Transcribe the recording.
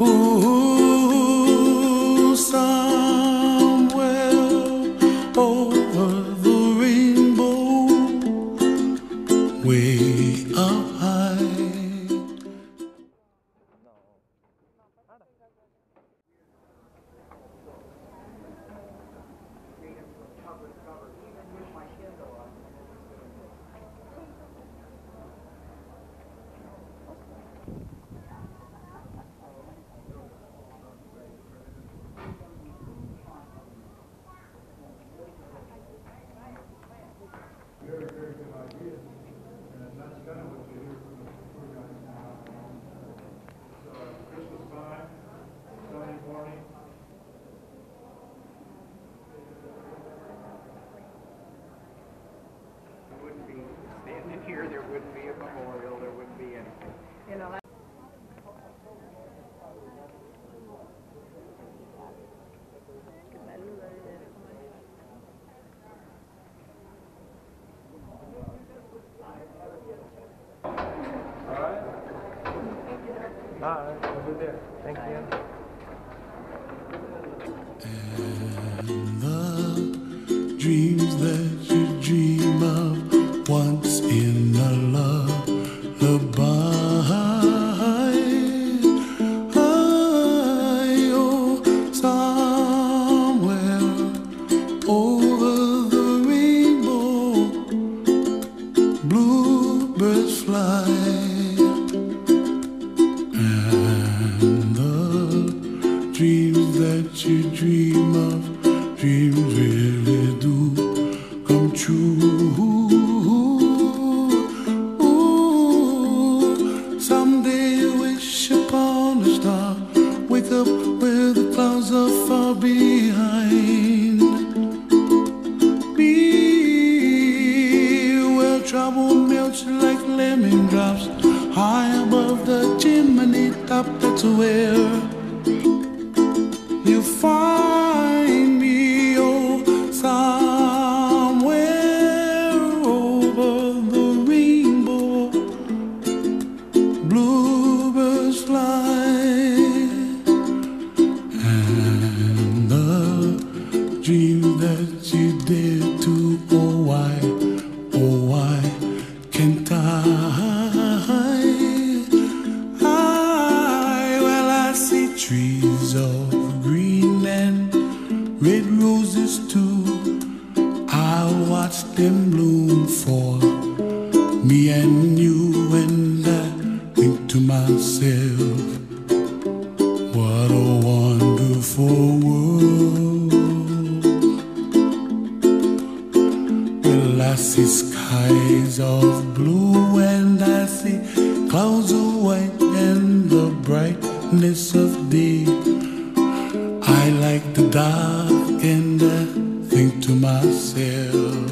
Here, there wouldn't be a memorial, there wouldn't be anything. You know, all right. Bye. Over there. Thank you. And the dreams that you dream of once in a lullaby, oh, somewhere over the rainbow, bluebirds fly, and the dreams that you dream of, dreams really do come true. Someday wish upon a star, wake up where the clouds are far behind me, where trouble melts like lemon drops high above the chimney top. That's where you find me, oh, somewhere over the rainbow, bluebirds fly, and the dream that you dare to, oh why can't well, I see trees of green and red roses too. I watch them bloom for me and you, and I think to myself, what a wonderful world. Well, I see skies of blue and I see clouds of white and the brightness of day. I like the dark and I think to myself,